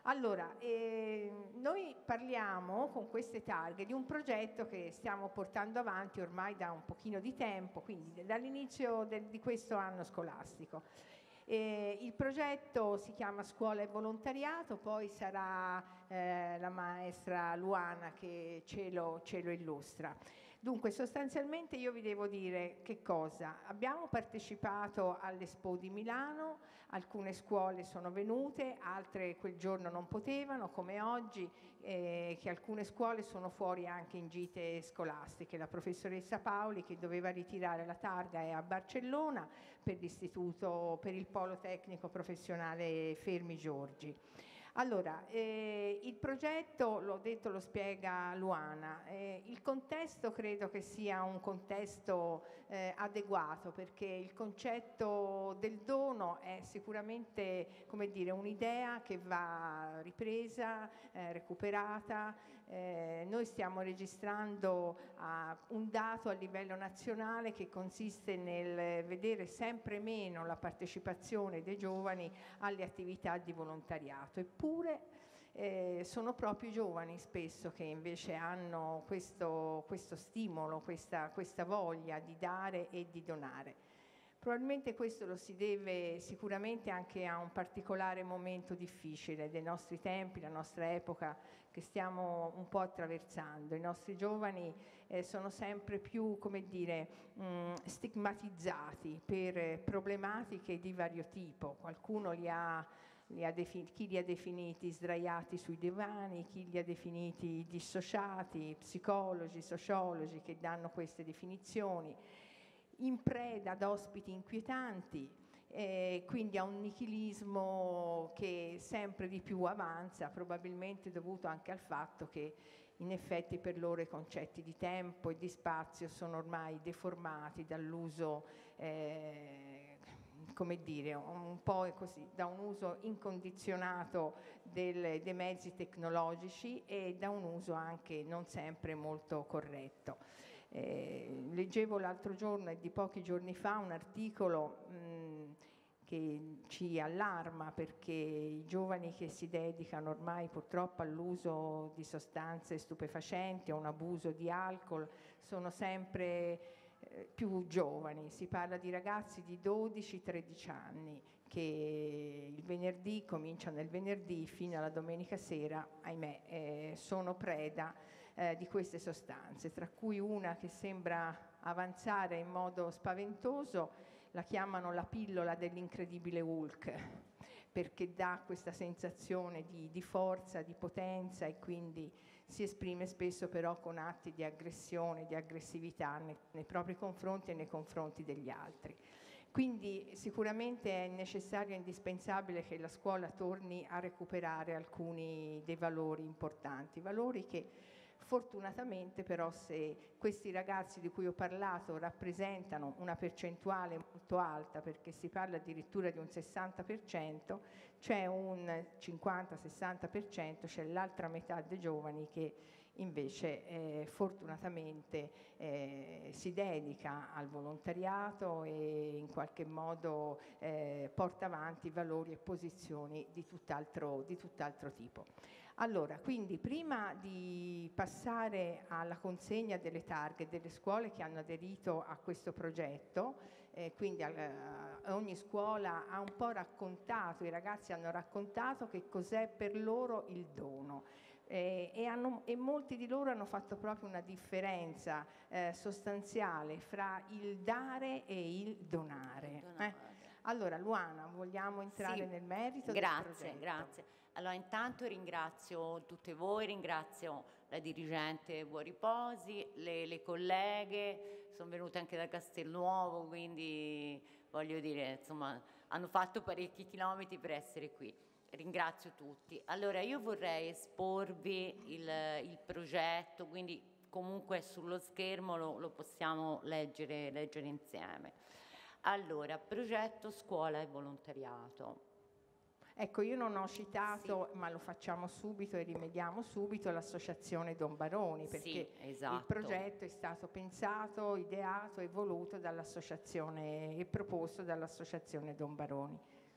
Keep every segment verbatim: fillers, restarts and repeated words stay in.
Allora, eh, noi parliamo con queste targhe di un progetto che stiamo portando avanti ormai da un pochino di tempo, quindi dall'inizio di questo anno scolastico. Eh, il progetto si chiama Scuola e Volontariato, poi sarà eh, la maestra Luana che ce lo, ce lo illustra. Dunque, sostanzialmente io vi devo dire che cosa. Abbiamo partecipato all'Expo di Milano, alcune scuole sono venute, altre quel giorno non potevano, come oggi, eh, che alcune scuole sono fuori anche in gite scolastiche. La professoressa Paoli, che doveva ritirare la targa, è a Barcellona per l'istituto, per il Polo Tecnico Professionale Fermi Giorgi. Allora, eh, il progetto, l'ho detto, lo spiega Luana. Eh, il contesto credo che sia un contesto eh, adeguato, perché il concetto del dono è sicuramente, come dire, un'idea che va ripresa, eh, recuperata. Eh, noi stiamo registrando uh, un dato a livello nazionale che consiste nel vedere sempre meno la partecipazione dei giovani alle attività di volontariato. Eppure eh, sono proprio i giovani spesso che invece hanno questo, questo stimolo, questa, questa voglia di dare e di donare. Probabilmente questo lo si deve sicuramente anche a un particolare momento difficile dei nostri tempi, la nostra epoca che stiamo un po' attraversando. I nostri giovani eh, sono sempre più, come dire, mh, stigmatizzati per problematiche di vario tipo. Qualcuno li ha Li ha chi li ha definiti sdraiati sui divani, chi li ha definiti dissociati, psicologi, sociologi che danno queste definizioni, in preda ad ospiti inquietanti, eh, quindi a un nichilismo che sempre di più avanza, probabilmente dovuto anche al fatto che in effetti per loro i concetti di tempo e di spazio sono ormai deformati dall'uso, eh, come dire, un po' così, da un uso incondizionato del, dei mezzi tecnologici e da un uso anche non sempre molto corretto. Eh, leggevo l'altro giorno e di pochi giorni fa un articolo mh, che ci allarma perché i giovani che si dedicano ormai purtroppo all'uso di sostanze stupefacenti, a un abuso di alcol, sono sempre eh, più giovani. Si parla di ragazzi di dodici tredici anni che il venerdì, cominciano il venerdì fino alla domenica sera, ahimè, eh, sono preda eh, di queste sostanze, tra cui una che sembra avanzare in modo spaventoso, la chiamano la pillola dell'incredibile Hulk, perché dà questa sensazione di, di forza, di potenza e quindi si esprime spesso però con atti di aggressione, di aggressività nei, nei propri confronti e nei confronti degli altri. Quindi sicuramente è necessario e indispensabile che la scuola torni a recuperare alcuni dei valori importanti, valori che fortunatamente però, se questi ragazzi di cui ho parlato rappresentano una percentuale molto alta, perché si parla addirittura di un sessanta per cento, c'è un cinquanta sessanta per cento, c'è l'altra metà dei giovani che invece eh, fortunatamente eh, si dedica al volontariato e in qualche modo eh, porta avanti valori e posizioni di tutt'altro, di tutt'altro tipo. Allora, quindi prima di passare alla consegna delle targhe delle scuole che hanno aderito a questo progetto, eh, quindi eh, ogni scuola ha un po' raccontato, i ragazzi hanno raccontato che cos'è per loro il dono. Eh, e, hanno, e molti di loro hanno fatto proprio una differenza eh, sostanziale fra il dare e il donare. donare. Eh? Allora, Luana, vogliamo entrare sì, nel merito grazie, del progetto? Grazie. Allora, intanto ringrazio tutte voi, ringrazio la dirigente Buon Riposi, le, le colleghe, sono venute anche da Castelnuovo, quindi voglio dire, insomma, hanno fatto parecchi chilometri per essere qui. Ringrazio tutti. Allora, io vorrei esporvi il, il progetto, quindi comunque sullo schermo lo, lo possiamo leggere, leggere insieme. Allora, progetto scuola e volontariato. Ecco, io non ho citato, sì. ma lo facciamo subito e rimediamo subito, l'associazione Don Baroni, perché sì, esatto. il progetto è stato pensato, ideato e voluto dall'associazione e proposto dall'associazione Don Baroni.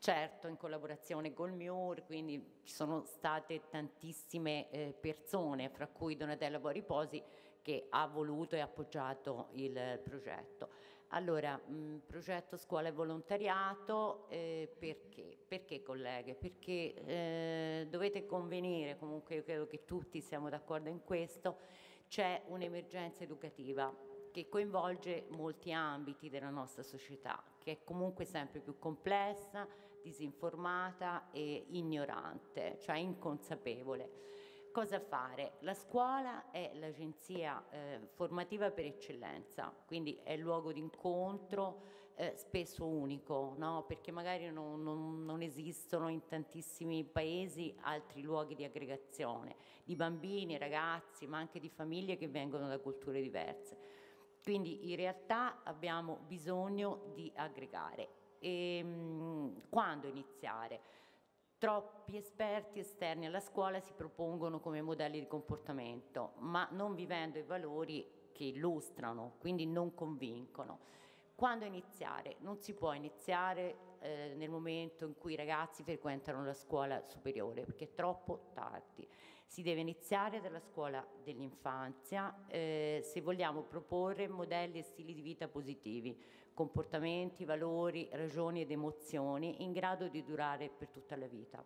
certo in collaborazione col M I U R, quindi ci sono state tantissime eh, persone, fra cui Donatella Buoriposi, che ha voluto e appoggiato il progetto. Allora, mh, progetto scuola e volontariato, eh, perché? Perché colleghe? Perché eh, dovete convenire, comunque io credo che tutti siamo d'accordo in questo, c'è un'emergenza educativa che coinvolge molti ambiti della nostra società, che è comunque sempre più complessa, disinformata e ignorante, cioè inconsapevole. Cosa fare? La scuola è l'agenzia eh, formativa per eccellenza, quindi è il luogo d'incontro eh, spesso unico, no? Perché magari non, non, non esistono in tantissimi paesi altri luoghi di aggregazione, di bambini, ragazzi, ma anche di famiglie che vengono da culture diverse. Quindi in realtà abbiamo bisogno di aggregare. E, mh, quando iniziare? Troppi esperti esterni alla scuola si propongono come modelli di comportamento, ma non vivendo i valori che illustrano, quindi non convincono. Quando iniziare? Non si può iniziare eh, nel momento in cui i ragazzi frequentano la scuola superiore, perché è troppo tardi. Si deve iniziare dalla scuola dell'infanzia eh, se vogliamo proporre modelli e stili di vita positivi, comportamenti, valori, ragioni ed emozioni in grado di durare per tutta la vita.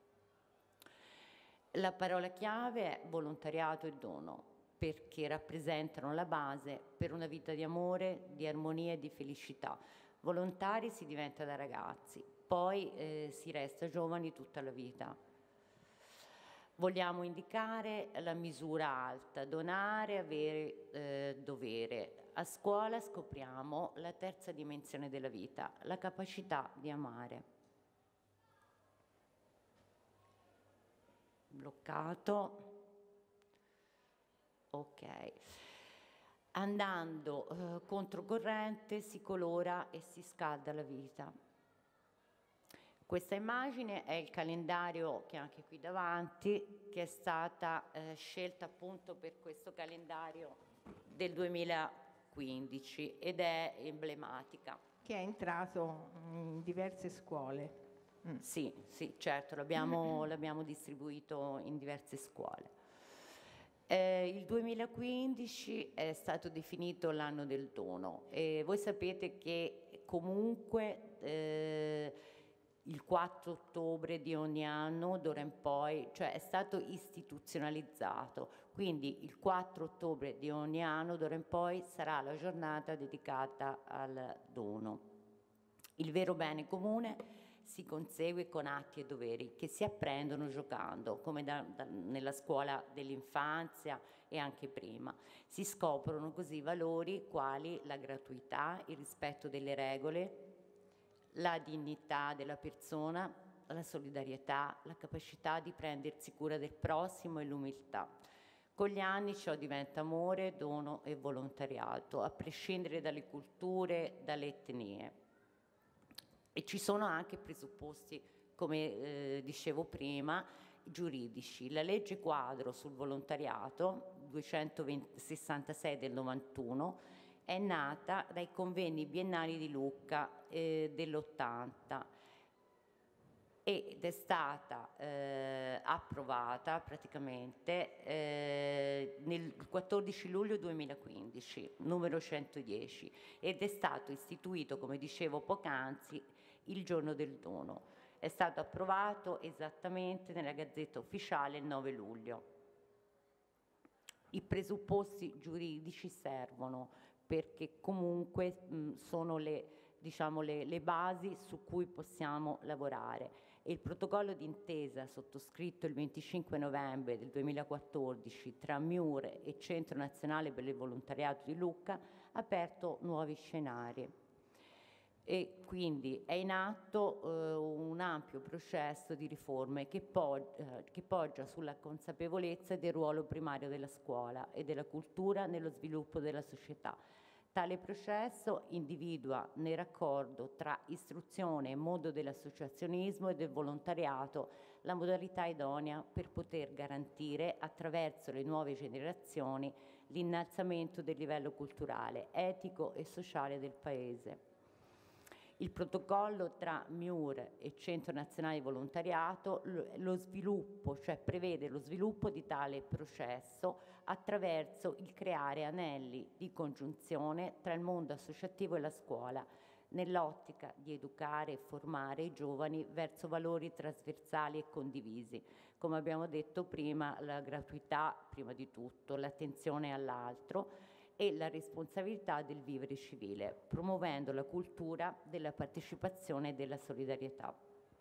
La parola chiave è volontariato e dono, perché rappresentano la base per una vita di amore, di armonia e di felicità. Volontari si diventa da ragazzi, poi eh, si resta giovani tutta la vita. Vogliamo indicare la misura alta, donare, avere, eh, dovere. A scuola scopriamo la terza dimensione della vita, la capacità di amare. Bloccato. Ok. Andando eh, controcorrente si colora e si scalda la vita. Questa immagine è il calendario che è anche qui davanti, che è stata eh, scelta appunto per questo calendario del duemilaquindici ed è emblematica. Che è entrato in diverse scuole. Mm. Sì, sì, certo, l'abbiamo, l'abbiamo distribuito in diverse scuole. Eh, il duemilaquindici è stato definito l'anno del dono e voi sapete che comunque eh, il quattro ottobre di ogni anno d'ora in poi, cioè è stato istituzionalizzato, quindi il quattro ottobre di ogni anno d'ora in poi sarà la giornata dedicata al dono. Il vero bene comune si consegue con atti e doveri che si apprendono giocando, come da, da, nella scuola dell'infanzia e anche prima. Si scoprono così valori quali la gratuità, il rispetto delle regole, la dignità della persona, la solidarietà, la capacità di prendersi cura del prossimo e l'umiltà. Con gli anni ciò diventa amore, dono e volontariato, a prescindere dalle culture, dalle etnie. E ci sono anche presupposti, come eh, dicevo prima, giuridici. La legge quadro sul volontariato, duecentosessantasei del novantuno, è nata dai convegni biennali di Lucca eh, dell'ottanta ed è stata eh, approvata praticamente eh, nel quattordici luglio duemilaquindici, numero centodieci, ed è stato istituito, come dicevo poc'anzi, il giorno del dono. È stato approvato esattamente nella Gazzetta Ufficiale il nove luglio. I presupposti giuridici servono perché comunque mh, sono le, diciamo, le, le basi su cui possiamo lavorare. E il protocollo d'intesa sottoscritto il venticinque novembre del duemilaquattordici tra M I U R e Centro Nazionale per il Volontariato di Lucca ha aperto nuovi scenari. E quindi è in atto eh, un ampio processo di riforme che, pog- eh, che poggia sulla consapevolezza del ruolo primario della scuola e della cultura nello sviluppo della società. Tale processo individua nel raccordo tra istruzione e mondo dell'associazionismo e del volontariato la modalità idonea per poter garantire, attraverso le nuove generazioni, l'innalzamento del livello culturale, etico e sociale del Paese. Il protocollo tra M I U R e Centro Nazionale di Volontariato lo, lo sviluppo, cioè prevede lo sviluppo di tale processo attraverso il creare anelli di congiunzione tra il mondo associativo e la scuola, nell'ottica di educare e formare i giovani verso valori trasversali e condivisi. Come abbiamo detto prima, la gratuità prima di tutto, l'attenzione all'altro e la responsabilità del vivere civile, promuovendo la cultura della partecipazione e della solidarietà.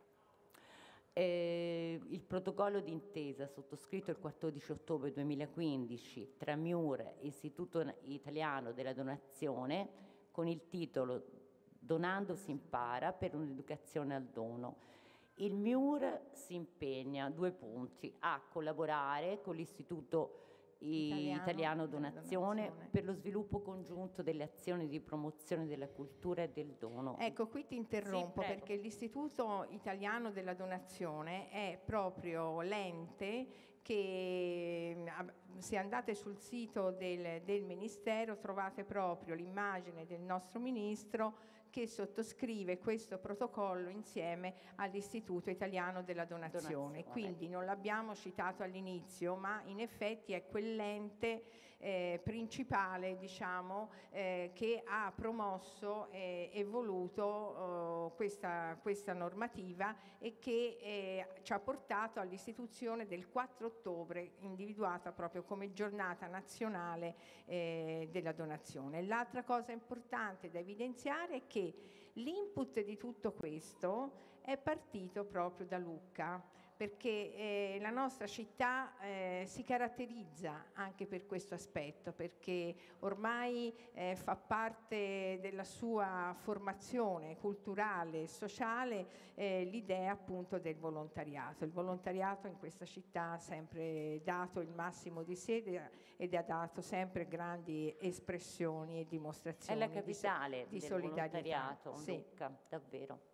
Eh, il protocollo d'intesa sottoscritto il quattordici ottobre duemilaquindici tra M I U R e Istituto Italiano della Donazione con il titolo Donando si impara per un'educazione al dono. Il M I U R si impegna, due punti, a collaborare con l'Istituto Italiano, Italiano Donazione, Donazione per lo sviluppo congiunto delle azioni di promozione della cultura e del dono. Ecco, qui ti interrompo sì, perché l'Istituto Italiano della Donazione è proprio l'ente che, se andate sul sito del, del Ministero, trovate proprio l'immagine del nostro Ministro che sottoscrive questo protocollo insieme all'Istituto Italiano della Donazione. Donazione. Quindi non l'abbiamo citato all'inizio, ma in effetti è quell'ente eh, principale, diciamo, eh, che ha promosso eh, e voluto eh, questa, questa normativa e che eh, ci ha portato all'istituzione del quattro ottobre, individuata proprio come giornata nazionale eh, della donazione. L'altra cosa importante da evidenziare è che l'input di tutto questo è partito proprio da Lucca, perché eh, la nostra città eh, si caratterizza anche per questo aspetto, perché ormai eh, fa parte della sua formazione culturale e sociale eh, l'idea appunto del volontariato. Il volontariato in questa città ha sempre dato il massimo di sé ed ha dato sempre grandi espressioni e dimostrazioni è la capitale di, so- di del solidarietà. Volontariato, sì. Lucca, davvero.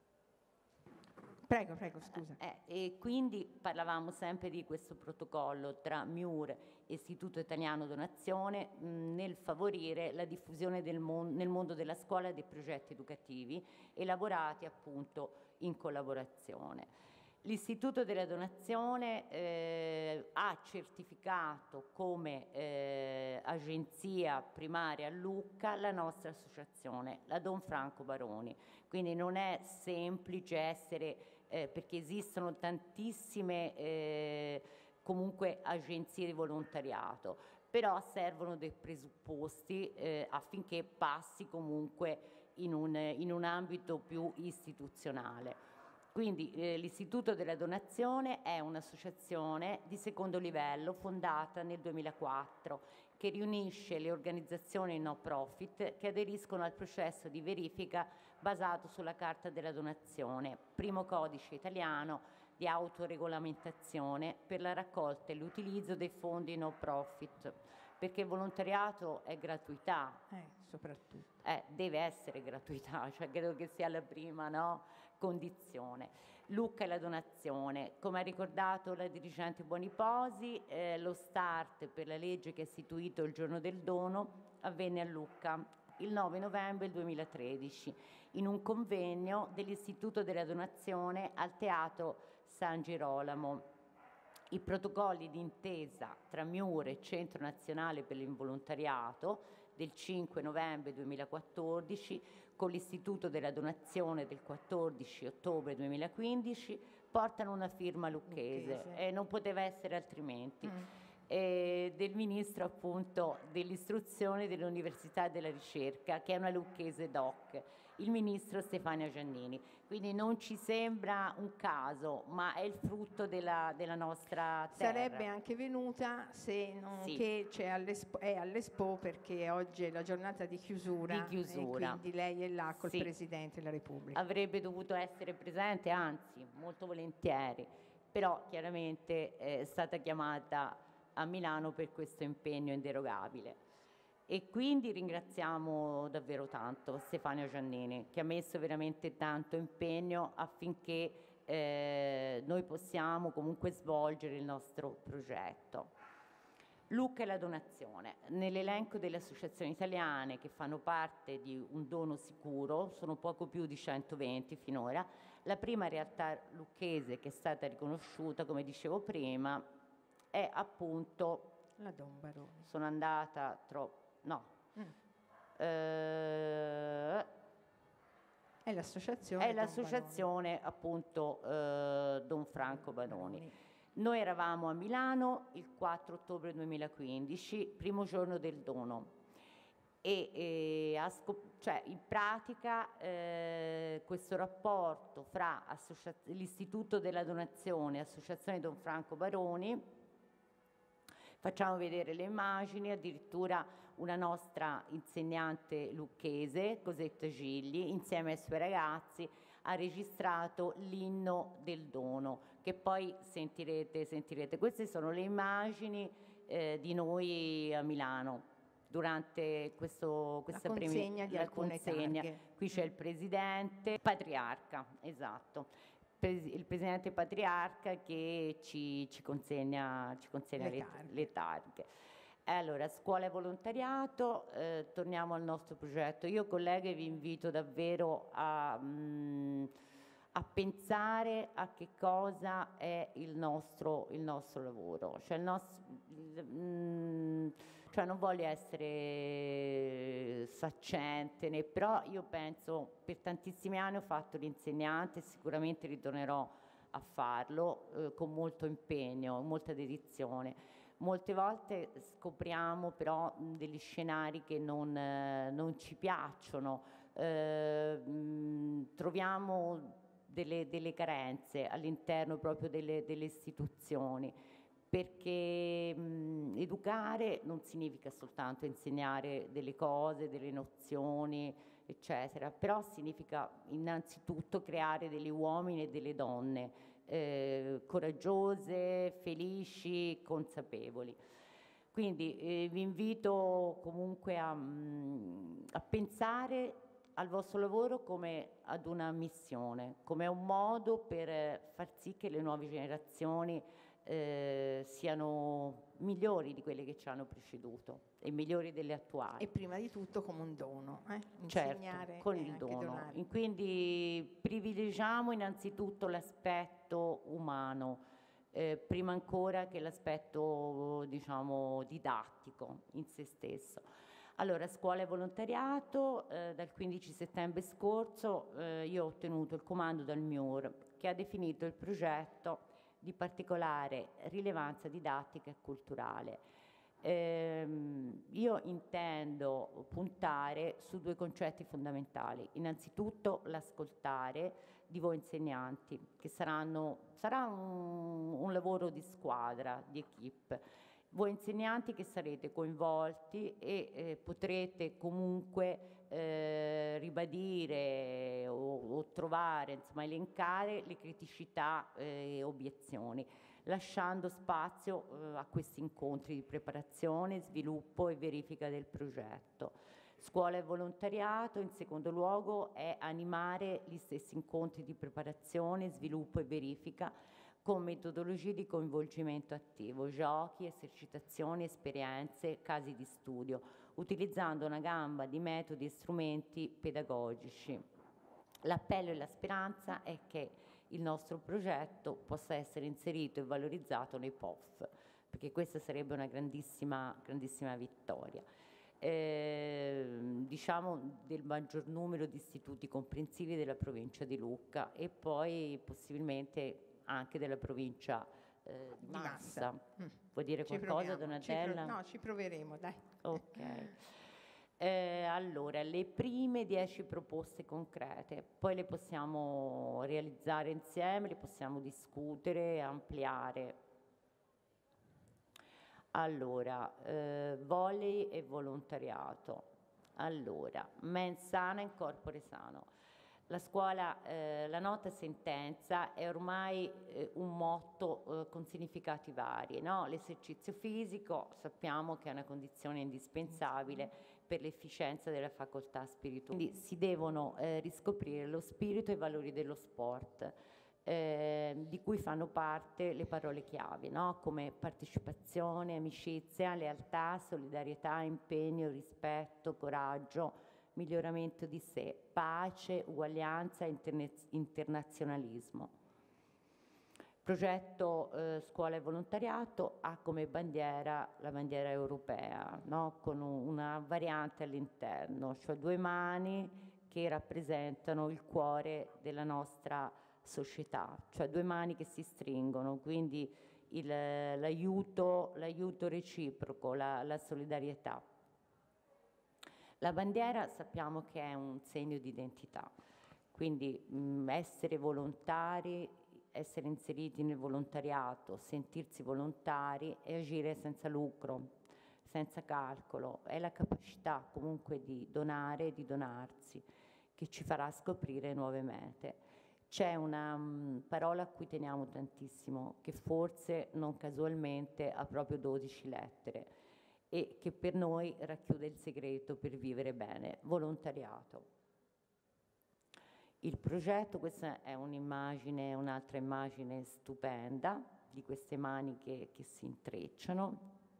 Prego, prego, scusa. Eh, e quindi parlavamo sempre di questo protocollo tra M I U R e Istituto Italiano Donazione mh, nel favorire la diffusione del mon- nel mondo della scuola dei progetti educativi elaborati appunto in collaborazione. L'Istituto della Donazione eh, ha certificato come eh, agenzia primaria a Lucca la nostra associazione, la Don Franco Baroni. Quindi non è semplice essere, eh, perché esistono tantissime eh, comunque agenzie di volontariato, però servono dei presupposti eh, affinché passi comunque in un, in un ambito più istituzionale. Quindi eh, l'Istituto della Donazione è un'associazione di secondo livello fondata nel duemilaquattro che riunisce le organizzazioni no profit che aderiscono al processo di verifica basato sulla Carta della Donazione, primo codice italiano di autoregolamentazione per la raccolta e l'utilizzo dei fondi no profit, perché il volontariato è gratuità. Eh, soprattutto. Eh, deve essere gratuità, cioè credo che sia la prima, no? condizione. Lucca e la donazione. Come ha ricordato la dirigente Buoniposi, eh, lo start per la legge che ha istituito il giorno del dono avvenne a Lucca il nove novembre duemilatredici in un convegno dell'Istituto della Donazione al Teatro San Girolamo. I protocolli d'intesa tra M I U R e Centro Nazionale per l'Involontariato del cinque novembre duemilaquattordici con l'Istituto della Donazione del quattordici ottobre duemilaquindici portano una firma lucchese, lucchese. e non poteva essere altrimenti. Mm. E del Ministro appunto dell'Istruzione, dell'Università e della Ricerca, che è una lucchese doc, il Ministro Stefania Giannini. Quindi non ci sembra un caso, ma è il frutto della, della nostra terra. Sarebbe anche venuta se non sì. che c'è all'Expo, è all'Expo perché oggi è la giornata di chiusura, di chiusura. E quindi lei è là col sì. Presidente della Repubblica. Avrebbe dovuto essere presente, anzi molto volentieri, però chiaramente è stata chiamata a Milano per questo impegno inderogabile. E quindi ringraziamo davvero tanto Stefania Giannini, che ha messo veramente tanto impegno affinché eh, noi possiamo comunque svolgere il nostro progetto. Lucca e la donazione. Nell'elenco delle associazioni italiane che fanno parte di Un Dono Sicuro, sono poco più di centoventi finora, la prima realtà lucchese che è stata riconosciuta, come dicevo prima, è appunto... La Don Baroni. Sono andata troppo... no. Mm. Eh, è l'associazione, è l'associazione appunto eh, Don Franco Baroni. Baroni. Noi eravamo a Milano il quattro ottobre duemilaquindici, primo giorno del dono, e, e a scop- cioè, in pratica eh, questo rapporto fra l'Istituto della Donazione e Associazione Don Franco Baroni, facciamo vedere le immagini, addirittura una nostra insegnante lucchese, Cosetta Gigli, insieme ai suoi ragazzi, ha registrato l'inno del dono, che poi sentirete, sentirete. Queste sono le immagini eh, di noi a Milano durante questo, questa la consegna prima, di alcune consegna. targhe. Qui c'è il presidente, patriarca, esatto, il presidente patriarca che ci, ci consegna, ci consegna le, le, targhe. le targhe. Allora, scuola e volontariato, eh, torniamo al nostro progetto. Io, colleghe, vi invito davvero a, mh, a pensare a che cosa è il nostro, il nostro lavoro. Cioè, il nostro, il, mh, cioè non voglio essere saccente, né, però io penso, per tantissimi anni ho fatto l'insegnante e sicuramente ritornerò a farlo eh, con molto impegno, molta dedizione. Molte volte scopriamo però degli scenari che non, eh, non ci piacciono, eh, mh, troviamo delle, delle carenze all'interno proprio delle, delle istituzioni, perché mh, educare non significa soltanto insegnare delle cose, delle nozioni, eccetera, però significa innanzitutto creare degli uomini e delle donne Eh, coraggiose, felici, consapevoli. Quindi eh, vi invito comunque a, mh, a pensare al vostro lavoro come ad una missione, come un modo per far sì che le nuove generazioni eh, siano migliori di quelle che ci hanno preceduto e migliori delle attuali. E prima di tutto come un dono, eh? Insegnare certo, con il dono. Donare. Quindi privilegiamo innanzitutto l'aspetto umano, eh, prima ancora che l'aspetto, diciamo, didattico in se stesso. Allora, scuola e volontariato, eh, dal quindici settembre scorso eh, io ho ottenuto il comando dal M I U R, che ha definito il progetto di particolare rilevanza didattica e culturale. Eh, io intendo puntare su due concetti fondamentali. Innanzitutto l'ascoltare di voi insegnanti, che saranno, sarà un, un lavoro di squadra, di equip. Voi insegnanti che sarete coinvolti e eh, potrete comunque eh, ribadire o, o trovare, insomma elencare le criticità e eh, obiezioni, lasciando spazio eh, a questi incontri di preparazione, sviluppo e verifica del progetto. Scuola e volontariato, in secondo luogo, è animare gli stessi incontri di preparazione, sviluppo e verifica con metodologie di coinvolgimento attivo, giochi, esercitazioni, esperienze, casi di studio, utilizzando una gamba di metodi e strumenti pedagogici. L'appello e la speranza è che il nostro progetto possa essere inserito e valorizzato nei P O F, perché questa sarebbe una grandissima, grandissima vittoria. Eh, diciamo del maggior numero di istituti comprensivi della provincia di Lucca e poi possibilmente anche della provincia eh, di Massa. Massa. Mm. Vuoi dire ci qualcosa, Donatella? Ci pro- no, ci proveremo, dai. Ok. Eh, allora, le prime dieci proposte concrete, poi le possiamo realizzare insieme, le possiamo discutere, ampliare. Allora, eh, volley e volontariato. Allora, mens sana in corpore sano. La scuola, eh, la nota sentenza è ormai eh, un motto eh, con significati vari, no? L'esercizio fisico sappiamo che è una condizione indispensabile per l'efficienza della facoltà spirituale. Quindi si devono eh, riscoprire lo spirito e i valori dello sport. eh, di cui fanno parte le parole chiave, no? Come partecipazione, amicizia, lealtà, solidarietà, impegno, rispetto, coraggio, miglioramento di sé, pace, uguaglianza, interne- internazionalismo. Il progetto eh, Scuola e Volontariato ha come bandiera la bandiera europea, no? Con un, una variante all'interno, cioè due mani che rappresentano il cuore della nostra società, cioè due mani che si stringono, quindi il, l'aiuto, l'aiuto reciproco, la, la solidarietà. La bandiera sappiamo che è un segno di identità, quindi mh, essere volontari, essere inseriti nel volontariato, sentirsi volontari e agire senza lucro, senza calcolo, è la capacità comunque di donare e di donarsi che ci farà scoprire nuove mete. C'è una um, parola a cui teniamo tantissimo, che forse non casualmente ha proprio dodici lettere e che per noi racchiude il segreto per vivere bene: volontariato. Il progetto, questa è un'immagine, un'altra immagine stupenda di queste mani che, che si intrecciano.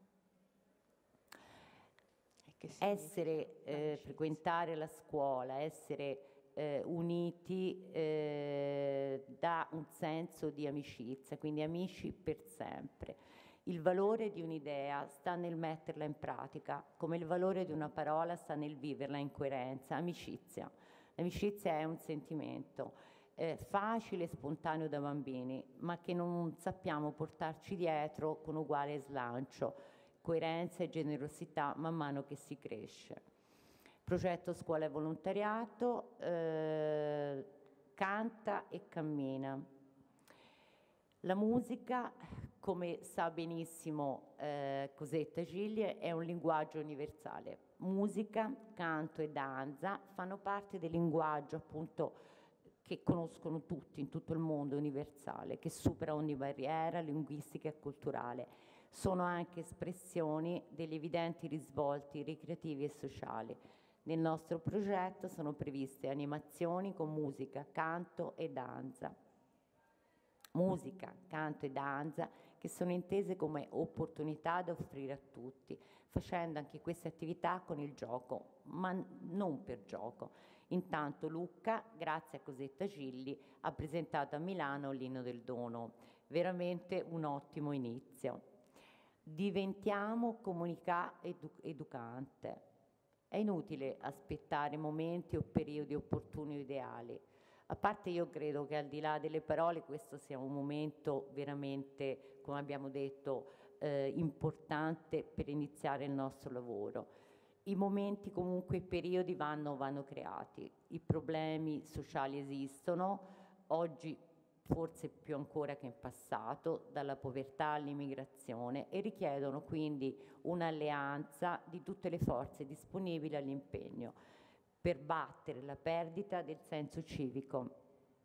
Che essere, eh, frequentare la scuola, essere eh, uniti eh, dà un senso di amicizia, quindi amici per sempre. Il valore di un'idea sta nel metterla in pratica, come il valore di una parola sta nel viverla in coerenza. Amicizia. L'amicizia è un sentimento eh, facile e spontaneo da bambini, ma che non sappiamo portarci dietro con uguale slancio, coerenza e generosità man mano che si cresce. Progetto Scuola e Volontariato, eh, canta e cammina. La musica, come sa benissimo eh, Cosetta Giglie, è un linguaggio universale. Musica, canto e danza fanno parte del linguaggio appunto che conoscono tutti in tutto il mondo, universale, che supera ogni barriera linguistica e culturale. Sono anche espressioni degli evidenti risvolti ricreativi e sociali. Nel nostro progetto sono previste animazioni con musica, canto e danza. Musica, canto e danza che sono intese come opportunità da offrire a tutti, facendo anche queste attività con il gioco, ma non per gioco. Intanto Lucca, grazie a Cosetta Gigli, ha presentato a Milano l'Inno del Dono, veramente un ottimo inizio. Diventiamo comunità edu- educante. È inutile aspettare momenti o periodi opportuni o ideali. A parte, io credo che al di là delle parole questo sia un momento veramente, come abbiamo detto, eh, importante per iniziare il nostro lavoro. I momenti, comunque, i periodi vanno, vanno creati, i problemi sociali esistono, oggi forse più ancora che in passato, dalla povertà all'immigrazione, e richiedono quindi un'alleanza di tutte le forze disponibili all'impegno per battere la perdita del senso civico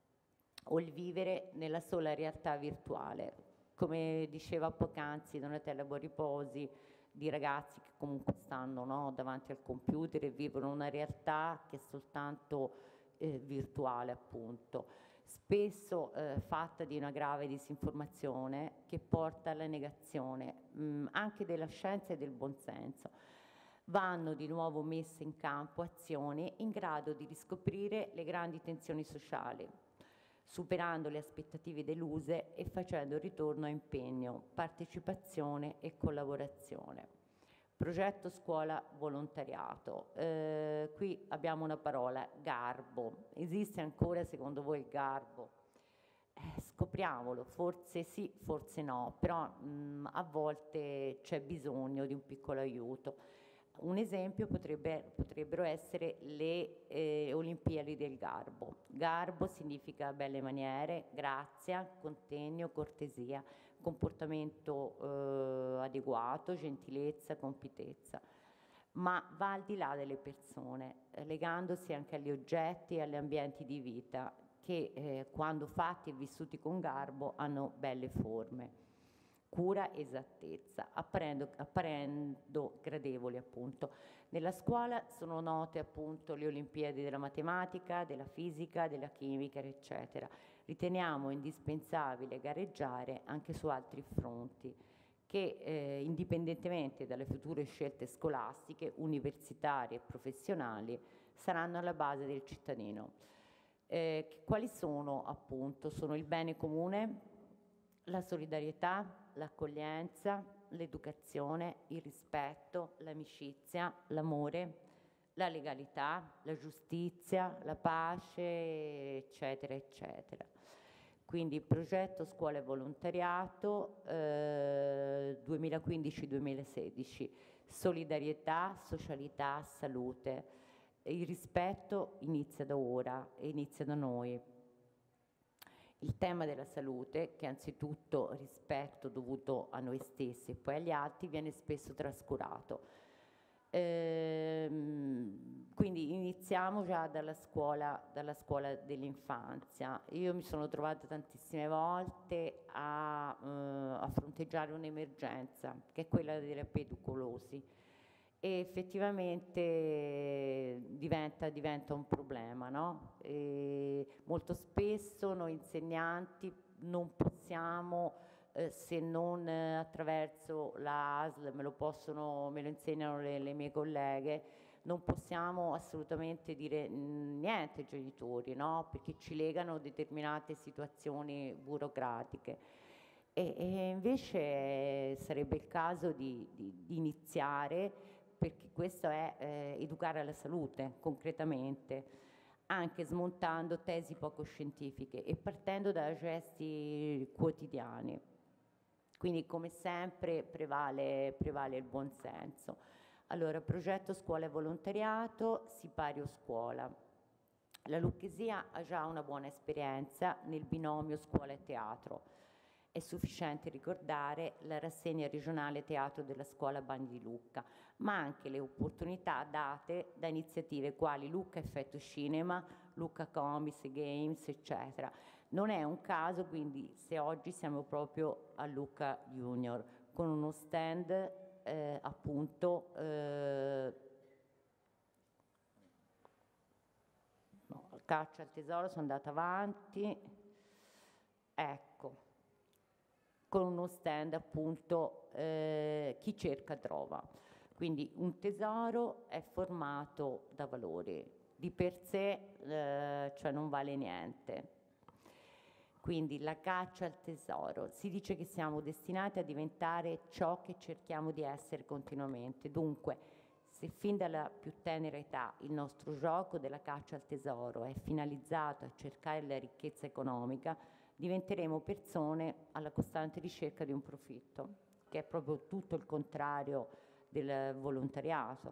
o il vivere nella sola realtà virtuale. Come diceva poc'anzi Donatella Buonriposi, di ragazzi che comunque stanno, no, davanti al computer e vivono una realtà che è soltanto eh, virtuale, appunto, spesso eh, fatta di una grave disinformazione che porta alla negazione mh, anche della scienza e del buonsenso. Vanno di nuovo messe in campo azioni in grado di riscoprire le grandi tensioni sociali, superando le aspettative deluse e facendo ritorno a impegno, partecipazione e collaborazione. Progetto Scuola Volontariato. Eh, qui abbiamo una parola, garbo. Esiste ancora secondo voi il garbo? Eh, scopriamolo, forse sì, forse no, però mh, a volte c'è bisogno di un piccolo aiuto. Un esempio potrebbe, potrebbero essere le eh, Olimpiadi del Garbo. Garbo significa belle maniere, grazia, contegno, cortesia, comportamento eh, adeguato, gentilezza, compitezza. Ma va al di là delle persone, eh, legandosi anche agli oggetti e agli ambienti di vita che eh, quando fatti e vissuti con garbo hanno belle forme. Cura, esattezza, apparendo, apparendo gradevoli, appunto. Nella scuola sono note appunto le Olimpiadi della matematica, della fisica, della chimica, eccetera. riteniamo indispensabile gareggiare anche su altri fronti che, eh, indipendentemente dalle future scelte scolastiche, universitarie e professionali, saranno alla base del cittadino. Eh, quali sono, appunto? Sono il bene comune, la solidarietà, l'accoglienza, l'educazione, il rispetto, l'amicizia, l'amore, la legalità, la giustizia, la pace, eccetera, eccetera. Quindi il progetto Scuola e Volontariato eh, duemilaquindici duemilasedici, solidarietà, socialità, salute. Il rispetto inizia da ora e inizia da noi. Il tema della salute, che è anzitutto rispetto dovuto a noi stessi e poi agli altri, viene spesso trascurato. Ehm, quindi iniziamo già dalla scuola, dalla scuola dell'infanzia. Io mi sono trovata tantissime volte a, eh, a fronteggiare un'emergenza, che è quella della peducolosi, e effettivamente diventa, diventa un problema, no? E molto spesso noi insegnanti non possiamo, eh, se non eh, attraverso l'A S L, me lo possono, me lo insegnano le, le mie colleghe, non possiamo assolutamente dire mh, niente ai genitori, no? Perché ci legano determinate situazioni burocratiche. E, e invece sarebbe il caso di, di, di iniziare, perché questo è eh, educare alla salute concretamente, anche smontando tesi poco scientifiche e partendo da gesti quotidiani. Quindi, come sempre, prevale, prevale il buonsenso. Allora, progetto Scuola e Volontariato, Sipario Scuola. La Lucchesia ha già una buona esperienza nel binomio scuola e teatro. È sufficiente ricordare la rassegna regionale Teatro della Scuola Bagni di Lucca, ma anche le opportunità date da iniziative quali Lucca Effetto Cinema, Lucca Comics, Games, eccetera. Non è un caso, quindi, se oggi siamo proprio a Lucca Junior, con uno stand, eh, appunto, eh, no, caccia al tesoro, sono andata avanti, ecco, con uno stand, appunto, eh, chi cerca trova. Quindi un tesoro è formato da valori, di per sé, eh, cioè non vale niente. Quindi la caccia al tesoro, si dice che siamo destinati a diventare ciò che cerchiamo di essere continuamente. Dunque, se fin dalla più tenera età il nostro gioco della caccia al tesoro è finalizzato a cercare la ricchezza economica, diventeremo persone alla costante ricerca di un profitto, che è proprio tutto il contrario del volontariato,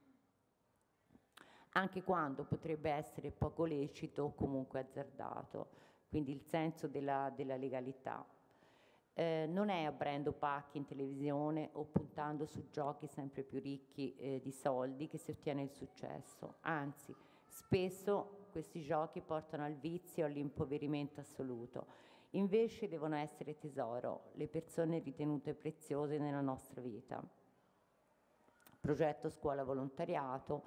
anche quando potrebbe essere poco lecito o comunque azzardato. Quindi il senso della, della legalità. Eh, non è aprendo pacchi in televisione o puntando su giochi sempre più ricchi eh, di soldi che si ottiene il successo. Anzi, spesso questi giochi portano al vizio e all'impoverimento assoluto. Invece devono essere tesoro, le persone ritenute preziose nella nostra vita. Progetto Scuola Volontariato.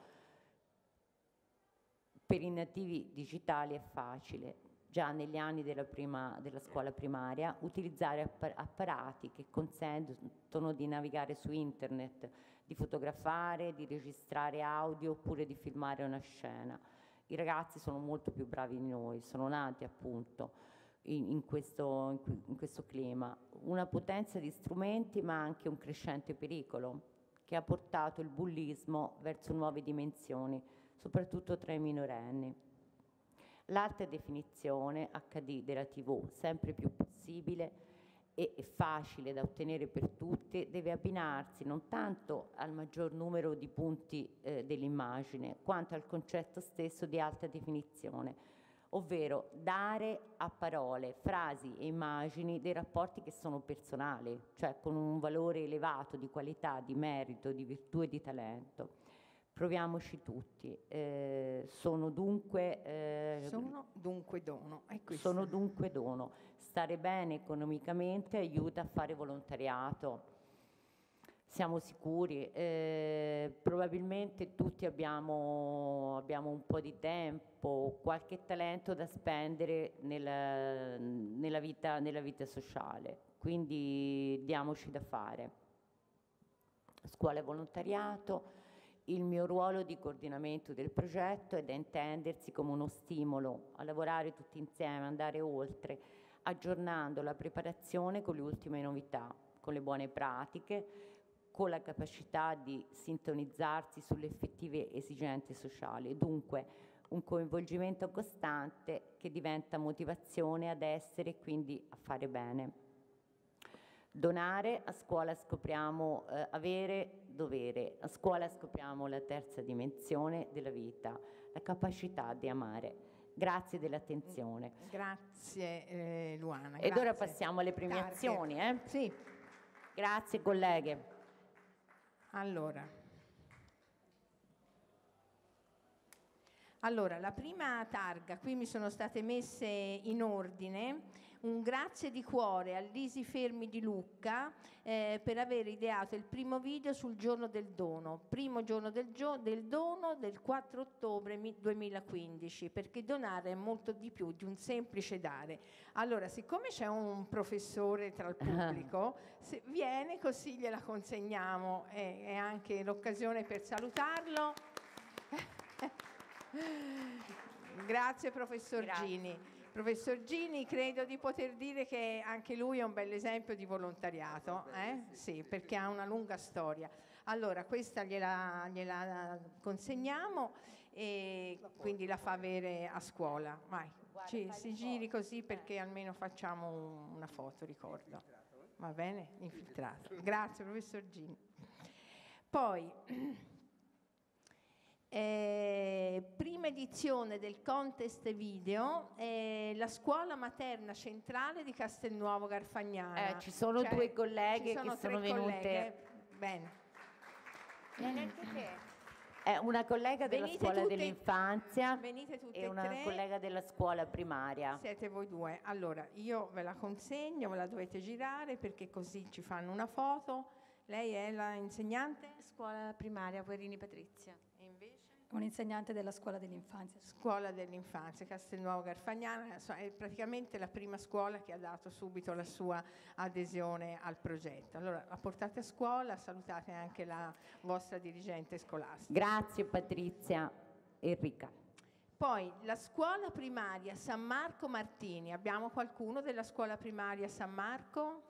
Per i nativi digitali è facile. Già negli anni della, prima, della scuola primaria, utilizzare appar- apparati che consentono di navigare su internet, di fotografare, di registrare audio oppure di filmare una scena. I ragazzi sono molto più bravi di noi, sono nati appunto in, in, questo, in questo clima. Una potenza di strumenti ma anche un crescente pericolo che ha portato il bullismo verso nuove dimensioni, soprattutto tra i minorenni. L'alta definizione acca di della tivù, sempre più possibile e facile da ottenere per tutti, deve abbinarsi non tanto al maggior numero di punti eh, dell'immagine, quanto al concetto stesso di alta definizione, ovvero dare a parole, frasi e immagini dei rapporti che sono personali, cioè con un valore elevato di qualità, di merito, di virtù e di talento. Proviamoci tutti. Eh, sono dunque... Eh, sono dunque dono. Sono dunque dono. Stare bene economicamente aiuta a fare volontariato. Siamo sicuri, eh, probabilmente tutti abbiamo, abbiamo un po' di tempo, qualche talento da spendere nella, nella vita, nella vita sociale, quindi diamoci da fare. Scuola e volontariato, il mio ruolo di coordinamento del progetto è da intendersi come uno stimolo a lavorare tutti insieme, andare oltre, aggiornando la preparazione con le ultime novità, con le buone pratiche, con la capacità di sintonizzarsi sulle effettive esigenze sociali. Dunque un coinvolgimento costante che diventa motivazione ad essere e quindi a fare bene. Donare, a scuola scopriamo eh, avere, dovere, a scuola scopriamo la terza dimensione della vita, la capacità di amare. Grazie dell'attenzione. Grazie eh, Luana. Ed grazie. ora passiamo alle premiazioni. Eh? Sì. Grazie colleghe. Allora. Allora, la prima targa, qui mi sono state messe in ordine. Un grazie di cuore a Lisi Fermi di Lucca eh, per aver ideato il primo video sul giorno del dono, primo giorno del, gio del dono del quattro ottobre duemilaquindici, perché donare è molto di più di un semplice dare. Allora, siccome c'è un professore tra il pubblico, se viene così gliela consegniamo, è, è anche l'occasione per salutarlo. Grazie professor Grazie. Gini. Professor Gini, credo di poter dire che anche lui è un bel esempio di volontariato, eh? Sì, perché ha una lunga storia. Allora, questa gliela, gliela consegniamo e quindi la fa avere a scuola. Vai, ci, si giri così perché almeno facciamo una foto, ricordo. Va bene? Infiltrato. Grazie, professor Gini. Poi... Eh, prima edizione del contest video, eh, la scuola materna centrale di Castelnuovo Garfagnana. Eh, ci sono cioè, due colleghe sono che sono venute. Colleghe. Bene. Viene È una collega della venite scuola tutte, dell'infanzia e e una tre. collega della scuola primaria. Siete voi due. Allora, io ve la consegno, ve la dovete girare perché così ci fanno una foto. Lei è la insegnante? Scuola primaria, Guerrini Patrizia. E invece? Un insegnante della scuola dell'infanzia. Scuola dell'infanzia, Castelnuovo Garfagnana, è praticamente la prima scuola che ha dato subito la sua adesione al progetto. Allora la portate a scuola, salutate anche la vostra dirigente scolastica. Grazie Patrizia. Enrica. Poi la scuola primaria San Marco Martini, abbiamo qualcuno della scuola primaria San Marco?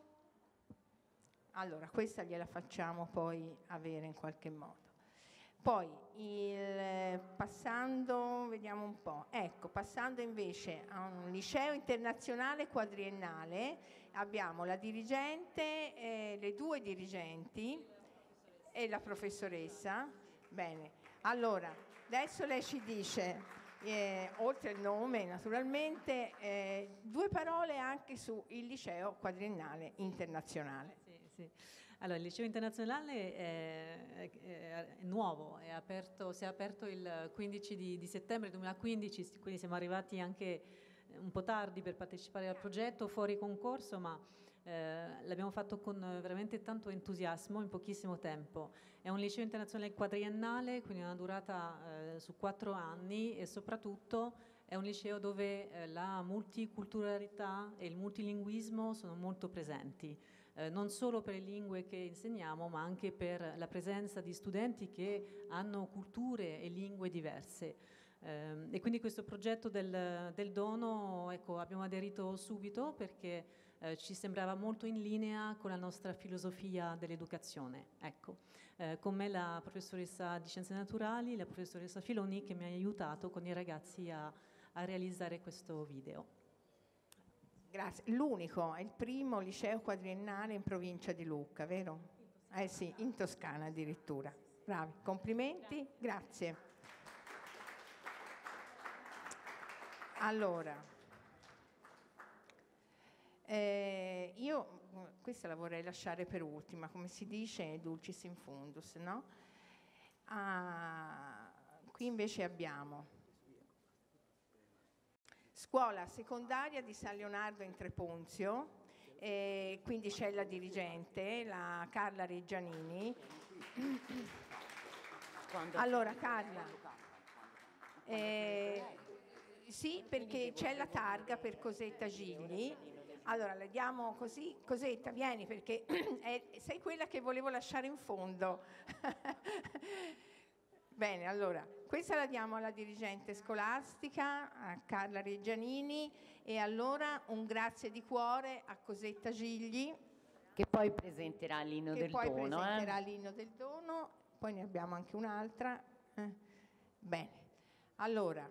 Allora questa gliela facciamo poi avere in qualche modo. Poi, il, passando, vediamo un po', ecco, passando invece a un liceo internazionale quadriennale, abbiamo la dirigente, eh, le due dirigenti e la professoressa. Bene, allora, adesso lei ci dice, eh, oltre il nome naturalmente, eh, due parole anche sul liceo quadriennale internazionale. Sì, sì. Allora, il liceo internazionale è, è, è nuovo, è aperto, si è aperto il quindici di, di settembre duemilaquindici, quindi siamo arrivati anche un po' tardi per partecipare al progetto, fuori concorso, ma eh, l'abbiamo fatto con veramente tanto entusiasmo in pochissimo tempo. È un liceo internazionale quadriennale, quindi una durata eh, su quattro anni e soprattutto è un liceo dove eh, la multiculturalità e il multilinguismo sono molto presenti. Eh, non solo per le lingue che insegniamo, ma anche per la presenza di studenti che hanno culture e lingue diverse. Eh, e quindi questo progetto del, del dono, ecco, abbiamo aderito subito perché eh, ci sembrava molto in linea con la nostra filosofia dell'educazione. Ecco. Eh, con me la professoressa di Scienze Naturali, la professoressa Filoni, che mi ha aiutato con i ragazzi a, a realizzare questo video. Grazie. L'unico, è il primo liceo quadriennale in provincia di Lucca, vero? Eh sì, in Toscana addirittura. Bravi, complimenti, grazie. Allora, eh, io questa la vorrei lasciare per ultima, come si dice, dulcis in fundus, no? Ah, qui invece abbiamo Scuola secondaria di San Leonardo in Treponzio E quindi c'è la dirigente, la Carla Reggianini. Allora Carla, eh, sì, perché c'è la targa per Cosetta Gigli. Allora le diamo così. Cosetta, vieni, perché è, sei quella che volevo lasciare in fondo. Bene, allora questa la diamo alla dirigente scolastica, a Carla Reggianini, e allora un grazie di cuore a Cosetta Gigli, che poi presenterà l'inno che del poi dono. presenterà eh? l'inno del dono. Poi ne abbiamo anche un'altra. Eh. Bene, allora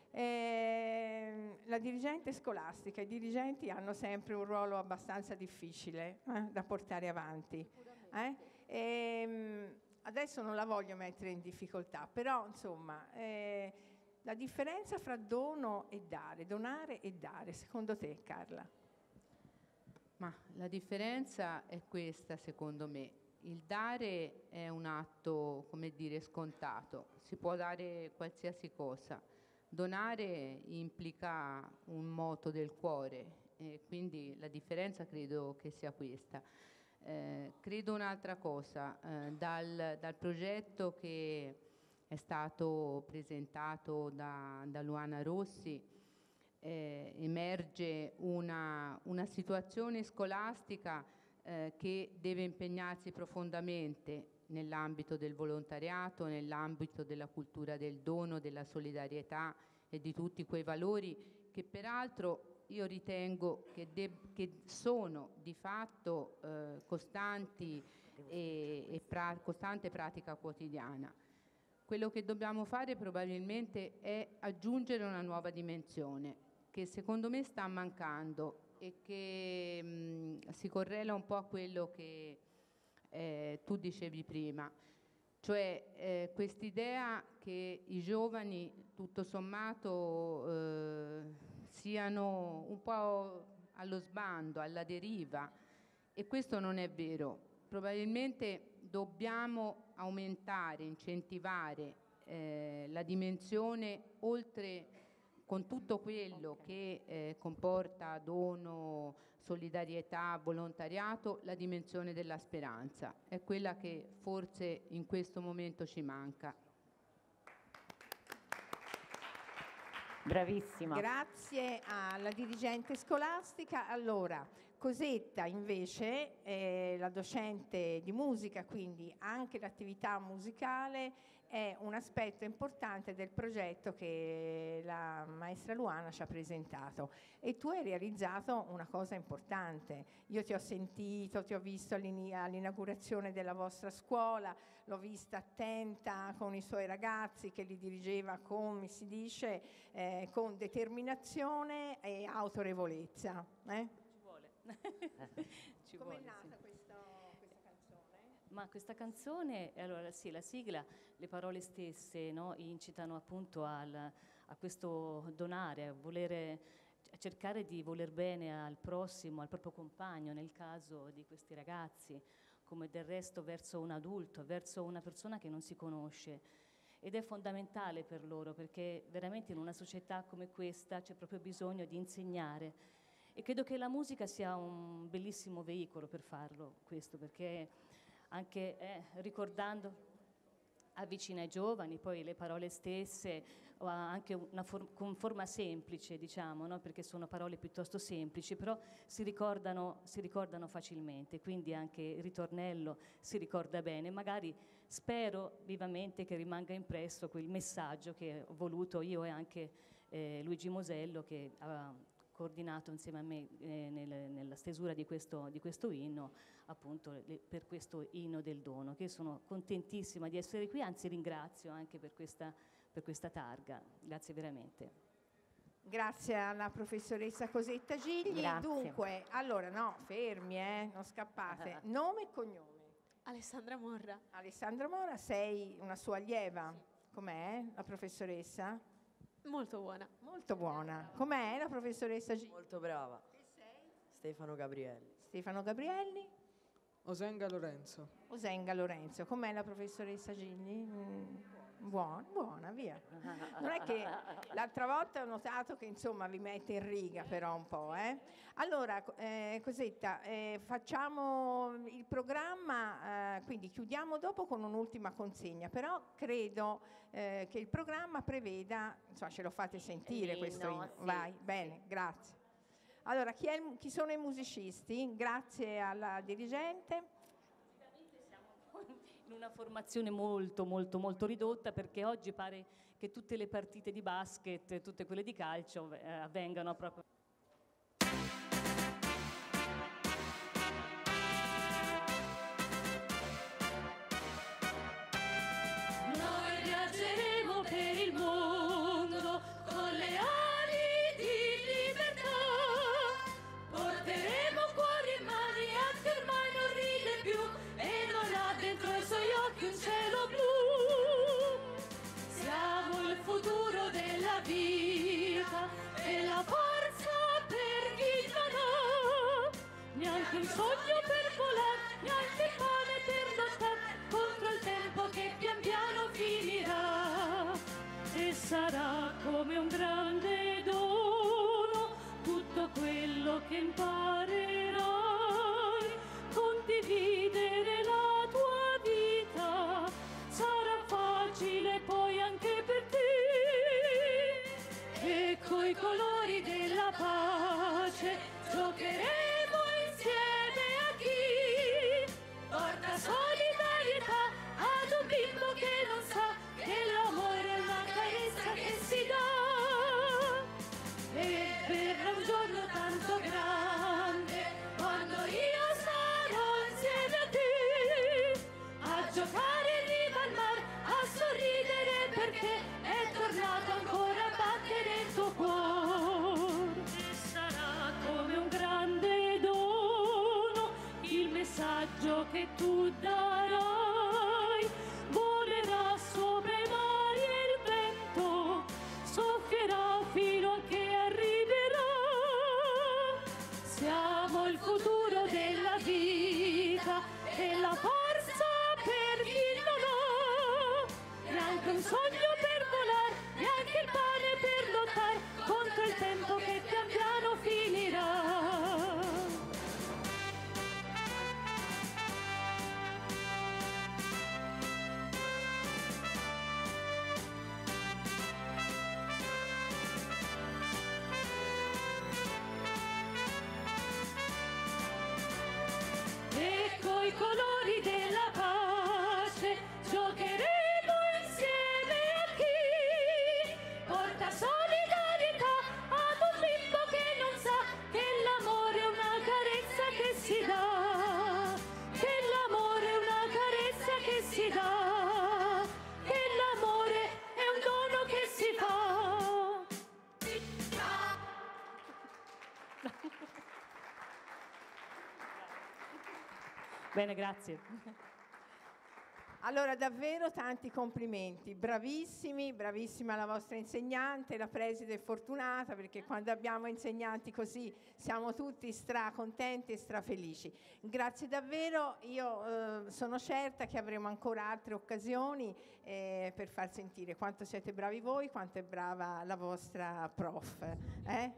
eh, la dirigente scolastica, i dirigenti hanno sempre un ruolo abbastanza difficile eh, da portare avanti. Eh? E, adesso non la voglio mettere in difficoltà, però insomma eh, la differenza fra dono e dare, donare e dare, secondo te, Carla? Ma la differenza è questa, secondo me. Il dare è un atto, come dire, scontato. Si può dare qualsiasi cosa. Donare implica un moto del cuore, e quindi la differenza credo che sia questa. Eh, credo un'altra cosa, eh, dal, dal progetto che è stato presentato da, da Luana Rossi, eh, emerge una, una situazione scolastica eh, che deve impegnarsi profondamente nell'ambito del volontariato, nell'ambito della cultura del dono, della solidarietà e di tutti quei valori che peraltro io ritengo che, deb- che sono di fatto eh, costanti e, e pra- costante pratica quotidiana. Quello che dobbiamo fare probabilmente è aggiungere una nuova dimensione che secondo me sta mancando e che mh, si correla un po' a quello che eh, tu dicevi prima, cioè eh, quest'idea che i giovani tutto sommato eh, siano un po' allo sbando, alla deriva, e questo non è vero. Probabilmente dobbiamo aumentare, incentivare eh, la dimensione, oltre con tutto quello che eh, comporta dono, solidarietà, volontariato, la dimensione della speranza. È quella che forse in questo momento ci manca. Bravissima. Grazie alla dirigente scolastica. Allora, Cosetta invece è la docente di musica, quindi anche l'attività musicale è un aspetto importante del progetto che la maestra Luana ci ha presentato, e tu hai realizzato una cosa importante. Io ti ho sentito, ti ho visto all'ini- all'inaugurazione della vostra scuola, l'ho vista attenta con i suoi ragazzi, che li dirigeva, come si dice, eh, con determinazione e autorevolezza. Eh? Ci vuole. Ci Come è vuole, nata sì. questo- questa canzone? Ma questa canzone, allora sì, la sigla, le parole stesse, no, incitano appunto al, a questo donare, a volere, a cercare di voler bene al prossimo, al proprio compagno, nel caso di questi ragazzi, come del resto verso un adulto, verso una persona che non si conosce. Ed è fondamentale per loro, perché veramente in una società come questa c'è proprio bisogno di insegnare. E credo che la musica sia un bellissimo veicolo per farlo, questo, perché anche eh, ricordando, avvicina i giovani, poi le parole stesse, o anche una for- con forma semplice, diciamo, no? Perché sono parole piuttosto semplici, però si ricordano, si ricordano facilmente, quindi anche il ritornello si ricorda bene. Magari spero vivamente che rimanga impresso quel messaggio che ho voluto io e anche eh, Luigi Mosello, che ha coordinato insieme a me eh, nel, nella stesura di questo, di questo inno, appunto le, per questo inno del dono, che sono contentissima di essere qui, anzi ringrazio anche per questa, per questa targa. Grazie veramente. Grazie alla professoressa Cosetta Gigli. Grazie. Dunque, allora no, fermi, eh, non scappate. Nome e cognome? Alessandra Morra. Alessandra Mora, sei una sua allieva? Com'è la professoressa? Molto buona. Molto buona. Com'è la professoressa Gigli? Molto brava. Che sei? Stefano Gabrielli. Stefano Gabrielli? Osenga Lorenzo. Osenga Lorenzo. Com'è la professoressa Gigli? Mm, buona, buona, via. Non è che l'altra volta ho notato che insomma vi mette in riga però un po', eh. Allora, eh, Cosetta, eh, facciamo il programma, eh, quindi chiudiamo dopo con un'ultima consegna, però credo eh, che il programma preveda, insomma ce lo fate sentire Sì, questo, no, in- sì, vai, sì. bene, grazie. Allora, chi, è il- chi sono i musicisti? Grazie alla dirigente. In una formazione molto molto molto ridotta, perché oggi pare che tutte le partite di basket, tutte quelle di calcio eh, avvengano proprio. Noi viaggeremo per il mondo con le ali di libertà. Porteremo cuori e mani a chi ormai non ride più e non ha dentro i suoi occhi un cielo blu. Siamo il futuro della vita e la forza per chi non ha neanche un sogno per volare, neanche il pane per lottare contro il tempo che pian piano finirà. E sarà come un grande dono tutto quello che imparerai. Condividere la tua vita sarà facile poi anche per te. E coi colori della pace giocheremo insieme a chi porta solidarietà ad un bimbo che non sa che l'amore è una carezza che si dà. E verrà un giorno tanto grande quando io sarò insieme a te a giocare in riva al mare, a sorridere perché è tornato ancora a battere il tuo cuore. E sarà come un grande dono il messaggio che tu darai. Volerà sopra i mari e il vento soffierà fino a che arriverà. Siamo il futuro della vita e la forza per chi non ha neanche un sogno per volare, neanche il pane per lottare contro il tempo che pian piano finirà. E coi colori della pace giocheremo insieme a chi porta solidarietà ad un bimbo che non sa che l'amore è una carezza che si dà, che l'amore è una carezza che si dà, che l'amore è un dono che si fa. Bene, grazie. Allora davvero tanti complimenti, bravissimi, bravissima la vostra insegnante, la preside è fortunata perché quando abbiamo insegnanti così siamo tutti stra contenti e stra felici. Grazie davvero, io eh, sono certa che avremo ancora altre occasioni eh, per far sentire quanto siete bravi voi, quanto è brava la vostra prof. Eh?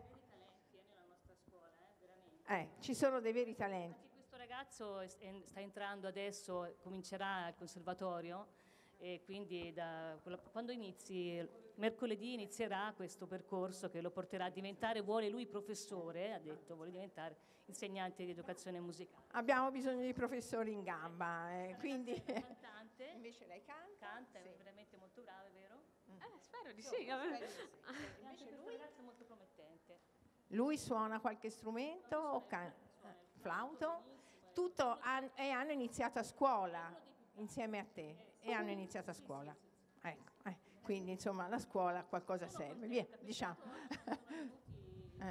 Eh, ci sono dei veri talenti. Questo ragazzo è- è- sta entrando adesso, comincerà al conservatorio e quindi da quella- quando inizi, mercoledì inizierà questo percorso che lo porterà a diventare, vuole lui professore, ha detto, vuole diventare insegnante di educazione musicale. Abbiamo bisogno di professori in gamba, eh, quindi Cantante, invece lei canta? canta, Sì. è veramente molto brava, vero? Eh, spero di Insomma, sì. spero di sì. Invece Invece questo lui, ragazzo è molto promettente. lui suona qualche strumento o can- eh, flauto? Tutto han- e hanno iniziato a scuola insieme a te e hanno iniziato a scuola. Ecco, eh, quindi insomma la scuola a qualcosa serve, via, diciamo. Eh.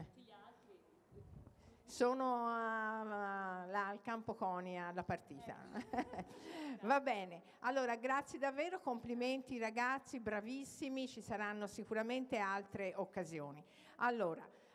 Sono a- a- là al campo Coni alla partita. Va bene, allora grazie davvero, complimenti ragazzi, bravissimi, ci saranno sicuramente altre occasioni. Allora,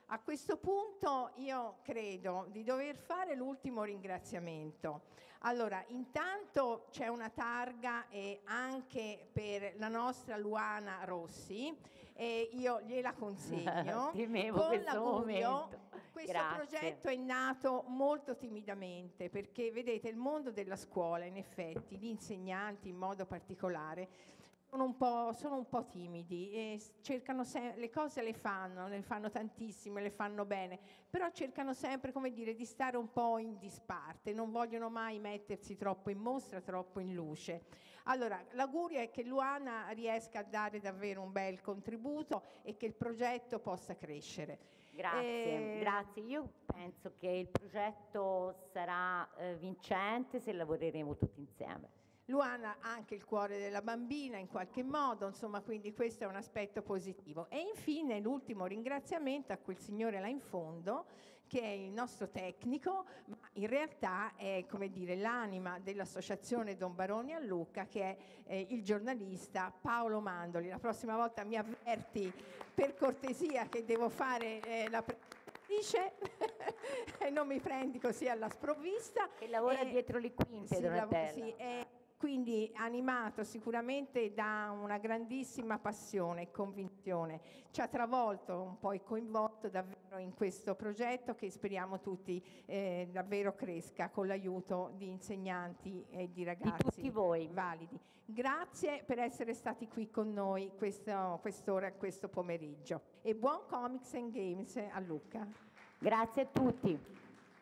A questo punto io credo di dover fare l'ultimo ringraziamento. Allora, intanto c'è una targa eh, anche per la nostra Luana Rossi, e io gliela consegno. Temevo con questo l'augurio. momento. Questo Grazie. progetto è nato molto timidamente, perché vedete il mondo della scuola, in effetti, gli insegnanti in modo particolare, sono un po', sono un po' timidi e cercano se- le cose le fanno, le fanno tantissime, le fanno bene, però cercano sempre, come dire, di stare un po' in disparte, non vogliono mai mettersi troppo in mostra, troppo in luce. Allora, l'augurio è che Luana riesca a dare davvero un bel contributo e che il progetto possa crescere. Grazie, Eh, grazie. Io penso che il progetto sarà eh, vincente se lavoreremo tutti insieme. Luana ha anche il cuore della bambina in qualche modo, insomma, quindi questo è un aspetto positivo. E infine l'ultimo ringraziamento a quel signore là in fondo, che è il nostro tecnico, ma in realtà è, come dire, l'anima dell'associazione Don Baroni a Lucca, che è eh, il giornalista Paolo Mandoli. La prossima volta mi avverti per cortesia che devo fare eh, la presentatrice e non mi prendi così alla sprovvista. E lavora E- dietro le quinte, sì, lav- Donatella. sì, è quindi animato sicuramente da una grandissima passione e convinzione. Ci ha travolto un po' e coinvolto davvero in questo progetto che speriamo tutti eh, davvero cresca con l'aiuto di insegnanti e di ragazzi tutti voi. validi. Grazie per essere stati qui con noi questo, quest'ora e questo pomeriggio. E buon Comics and Games a Lucca. Grazie a tutti.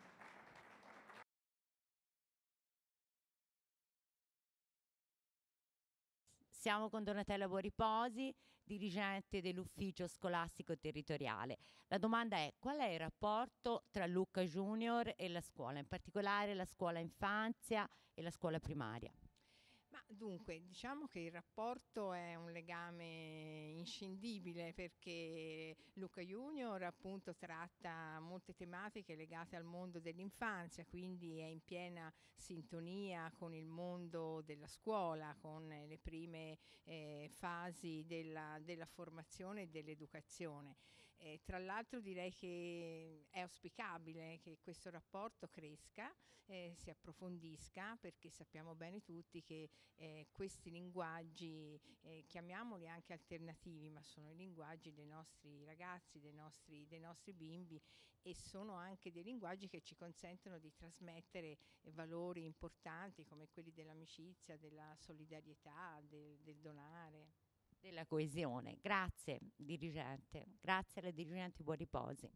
Siamo con Donatella Buoriposi, dirigente dell'ufficio scolastico territoriale. La domanda è: qual è il rapporto tra Lucca Junior e la scuola, in particolare la scuola infanzia e la scuola primaria? Ma dunque, diciamo che il rapporto è un legame inscindibile, perché Lucca Junior appunto tratta molte tematiche legate al mondo dell'infanzia, quindi è in piena sintonia con il mondo della scuola, con eh, le prime eh, fasi della, della formazione e dell'educazione. Eh, tra l'altro direi che è auspicabile che questo rapporto cresca, eh, si approfondisca, perché sappiamo bene tutti che eh, questi linguaggi, eh, chiamiamoli anche alternativi, ma sono i linguaggi dei nostri ragazzi, dei nostri, dei nostri bimbi, e sono anche dei linguaggi che ci consentono di trasmettere eh, valori importanti come quelli dell'amicizia, della solidarietà, del, del donare. Della coesione. Grazie dirigente, grazie alla dirigente Buoriposi.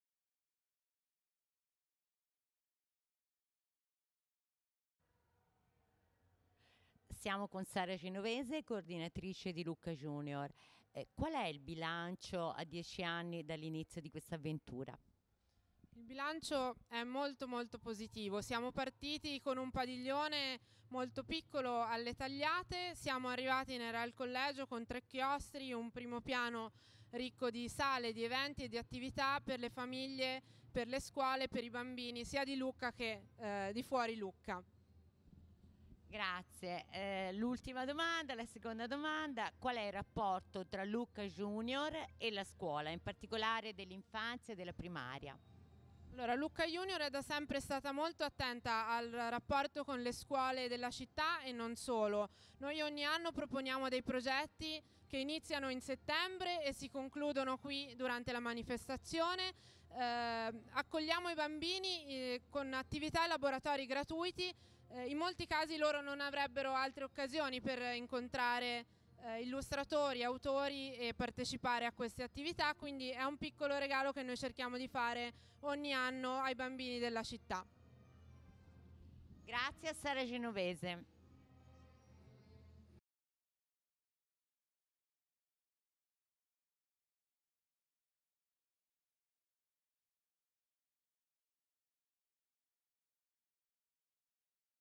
Siamo con Sara Genovese, coordinatrice di Lucca Junior. Eh, qual è il bilancio a dieci anni dall'inizio di questa avventura? Il bilancio è molto molto positivo. Siamo partiti con un padiglione molto piccolo alle tagliate, siamo arrivati nel Real Collegio con tre chiostri, un primo piano ricco di sale, di eventi e di attività per le famiglie, per le scuole, per i bambini sia di Lucca che eh, di fuori Lucca. Grazie. Eh, l'ultima domanda, la seconda domanda: qual è il rapporto tra Lucca Junior e la scuola, in particolare dell'infanzia e della primaria? Allora, Lucca Junior è da sempre stata molto attenta al rapporto con le scuole della città e non solo. Noi ogni anno proponiamo dei progetti che iniziano in settembre e si concludono qui durante la manifestazione. Eh, accogliamo i bambini eh, con attività e laboratori gratuiti. Eh, in molti casi loro non avrebbero altre occasioni per incontrare eh, illustratori, autori e partecipare a queste attività, quindi è un piccolo regalo che noi cerchiamo di fare ogni anno ai bambini della città. Grazie a Sara Genovese.